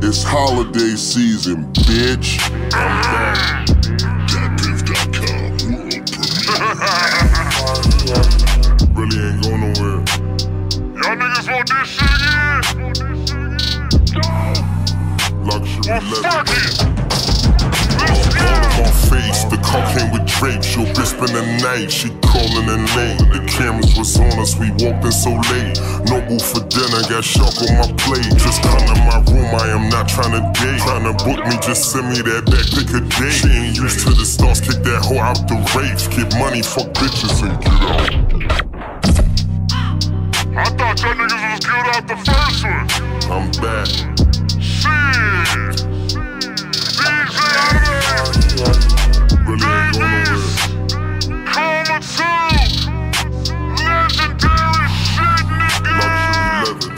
It's holiday season, bitch. I'm back. DatPiff.com world premiere. Really ain't going nowhere. Y'all niggas want this shit again? Luxury Well, fuck leather. it! Let's All go! of my face, the cocaine with drapes. Your bitch spend the night, she calling in late. The cameras was on us, we walked in so late. No boo for dinner, got shark on my plate. Just come to my room, I am not tryna date. Tryna book me, just send me that back pick a date. She ain't used to the stars, kick that hoe out the race. Get money, fuck bitches and get out. I thought y'all niggas was good off the first one. I'm back. Shit! DJ Really ain't going nowhere. Coma 2! Legendary shit, nigga! Luxury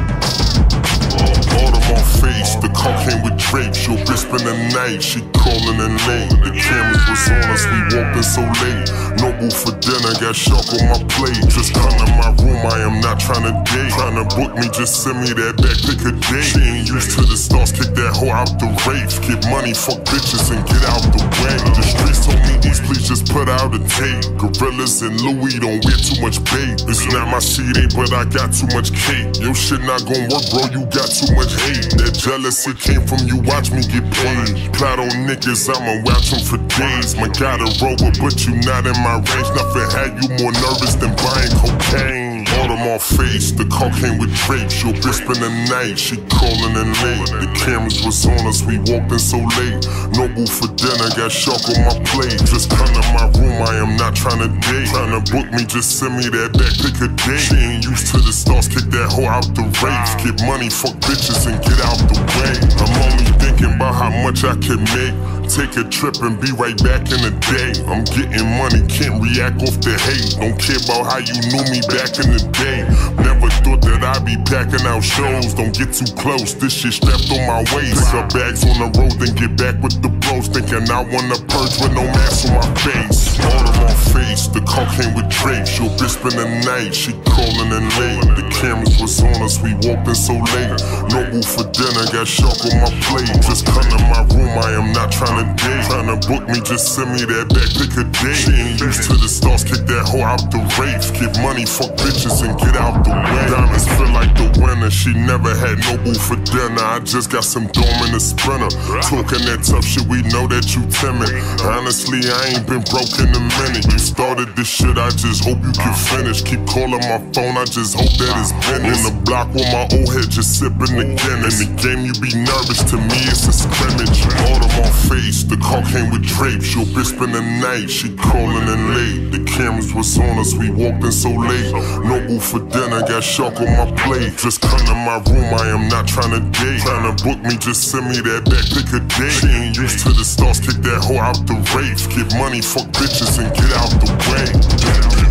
leather. All of my face, the cocaine with drapes. Your bitch spend the night, she calling in late. The cameras was on us, we walked in so late. No boo for dinner, got shark on my plate. Just come to my room, I am not tryna date. Tryna book me, just send me that back pick a date. She ain't used to the stars, kick that hoe out the race. Get money, fuck bitches and get out the way. The streets told me these please just put out a tape. Gorillas and Louis don't wear too much bait. It's not my CD, but I got too much cake. Your shit not gon' work, bro, you got too much hate. That jealousy came from you, watch me get paid. Plot on niggas, I'ma watch them for days. My got a rover, but you not in my range. Nothing had you more nervous than buying cocaine. All of my face, the cocaine with drapes. Your bitch spend the night, she calling in late. The cameras was on us, we walked in so late. No boo for dinner, got shark on my plate. Just come to my room, I am not tryna date. Tryna book me, just send me that back pick a date. She ain't used to the stars, kick that hoe out the race. Get money, fuck bitches and get out the way. I'm only thinking about how much I can make. Take a trip and be right back in the day. I'm getting money, can't react off the hate. Don't care about how you knew me back in the day. Never thought that I'd be packing out shows. Don't get too close, this shit strapped on my waist. Pick up bags on the road, then get back with the bros. Thinking I wanna purge with no mask on my face. All of my face, the cocaine with drapes. Your bitch spend the night, she calling in late. The cameras was on us, we walked in so late. No boo for dinner, got shark on my plate. Just come to my room, I am not tryna date. Tryna book me, just send me that back pick a date. She ain't used to the stars, kick that hoe out the race. Get money, fuck bitches and get out the way. Diamonds feel like the winner, she never had no boo for dinner. I just got some dome in the sprinter. Talking that tough shit, we know that you timid. Honestly, I ain't been broke in a minute. You started this shit, I just hope you can finish. Keep calling my phone, I just hope that it's business. On the block with my old head, just sipping the Guinness. In the game, you be nervous, to me it's a scrimmage. All of my face, the cocaine with drapes. Your bitch spend the night, she calling in late. The cameras was on us, we walked in so late. No boo for dinner, got shark on my plate. Just come to my room, I am not tryna date. Tryna book me, just send me that back pick a date. She ain't used to the stars, kick that hoe out the race. Get money, fuck bitches and get out the way.